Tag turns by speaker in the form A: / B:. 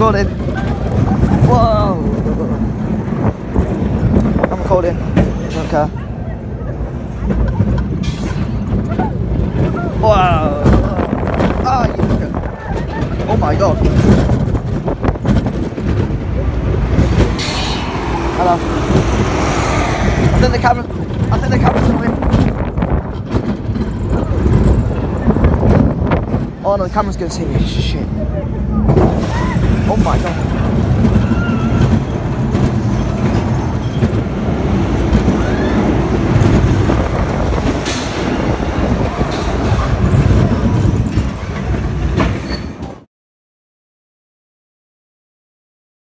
A: recording. Whoa. I'm recording. Don't care. Wow. Ah, you fucker. Oh my god. Hello. I think the camera's coming. Oh no, the camera's gonna see me. Shit. Oh my god.